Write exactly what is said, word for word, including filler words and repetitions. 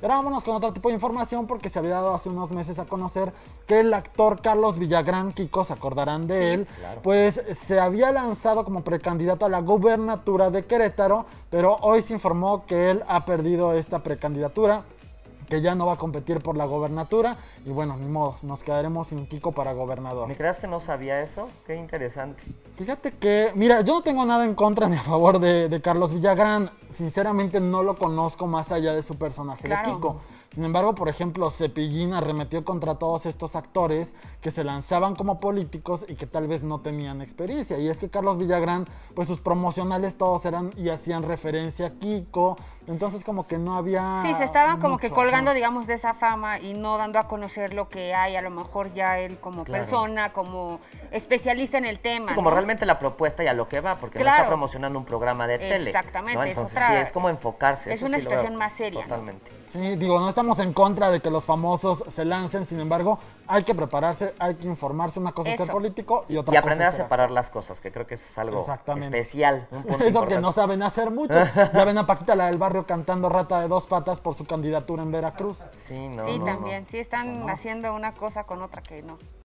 Pero vámonos con otro tipo de información porque se había dado hace unos meses a conocer que el actor Carlos Villagrán, Kiko, se acordarán de Sí, él, claro. pues se había lanzado como precandidato a la gubernatura de Querétaro, pero hoy se informó que él ha perdido esta precandidatura, que ya no va a competir por la gobernatura y bueno, ni modo, nos quedaremos sin Kiko para gobernador. ¿Me creas que no sabía eso? Qué interesante. Fíjate que, mira, yo no tengo nada en contra ni a favor de, de Carlos Villagrán, sinceramente no lo conozco más allá de su personaje Claro. de Kiko. Sin embargo, por ejemplo, Cepillín arremetió contra todos estos actores que se lanzaban como políticos y que tal vez no tenían experiencia. Y es que Carlos Villagrán, pues sus promocionales todos eran y hacían referencia a Kiko. Entonces como que no había... Sí, se estaban como que mucho, colgando, ajá. digamos, de esa fama y no dando a conocer lo que hay, a lo mejor ya él como Claro. persona, como especialista en el tema. Sí, como ¿no? realmente la propuesta y a lo que va, porque no Claro. está promocionando un programa de tele. Exactamente, ¿no? es Entonces otra- sí, es como enfocarse. es eso una sí lo veo situación más seria, ¿no? Totalmente. Sí, digo, no estamos en contra de que los famosos se lancen, sin embargo, hay que prepararse, hay que informarse. Una cosa es ser Eso. político y otra Y cosa aprender a es ser separar las cosas, que creo que eso es algo Exactamente. especial. Un punto Eso que importante. no saben hacer mucho. Ya ven a Paquita, la del barrio, cantando Rata de dos patas por su candidatura en Veracruz. Sí, no, Sí, no, no. también. Sí, están haciendo una cosa con otra que no.